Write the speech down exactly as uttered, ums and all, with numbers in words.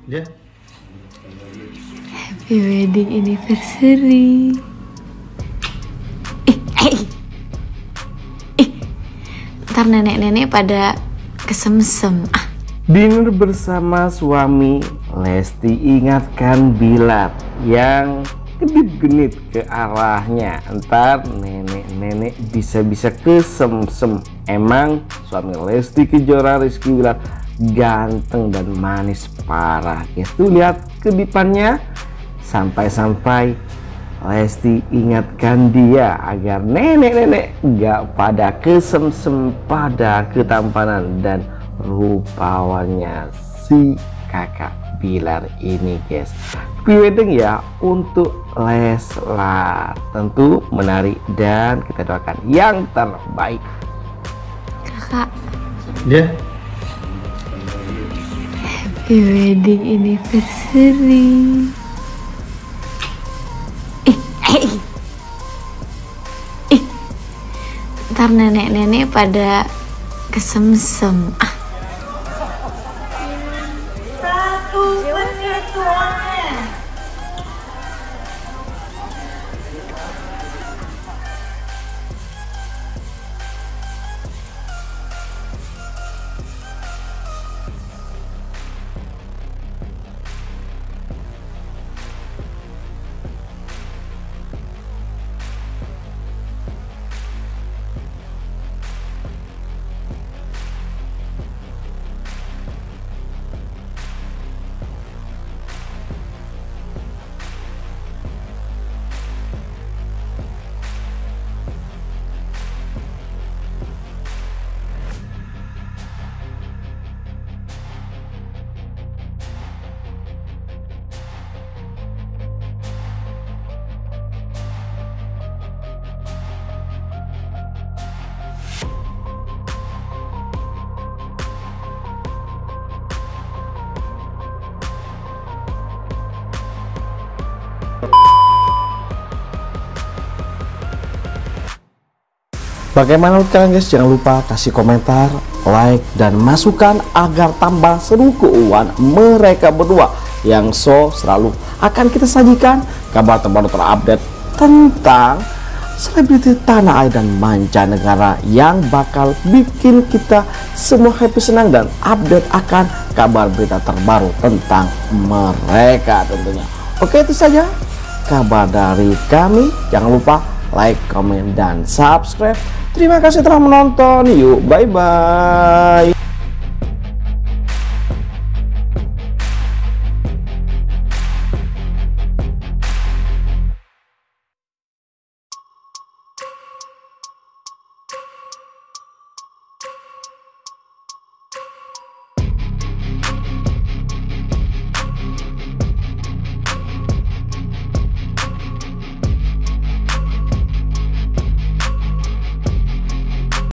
Ya. Happy wedding anniversary. Eh, eh, eh. Ntar nenek-nenek pada kesemsem. Ah. Dinner bersama suami, Lesti ingatkan Bilar yang kedip-genit ke arahnya. Ntar nenek-nenek bisa-bisa kesemsem. Emang suami Lesti Kejora, Rizky Bilar, ganteng dan manis parah guys. Tuh lihat kedipannya. Sampai-sampai Lesti ingatkan dia agar nenek-nenek gak pada kesemsem pada ketampanan dan rupawannya si kakak Bilar ini guys. Wedding ya untuk Leslar, tentu menarik dan kita doakan yang terbaik. Kakak. Ya. Happy wedding anniversary. Eh, eh, eh. Ntar nenek-nenek pada kesemsem. Ah. Satu menit uangnya. Bagaimana menurut kalian guys? Jangan lupa kasih komentar, like, dan masukan agar tambah seru keuangan mereka berdua yang so selalu akan kita sajikan kabar terbaru terupdate tentang selebriti tanah air dan mancanegara yang bakal bikin kita semua happy, senang, dan update akan kabar berita terbaru tentang mereka tentunya. Oke, itu saja kabar dari kami. Jangan lupa like, komen, dan subscribe. Terima kasih telah menonton. Yuk, bye-bye.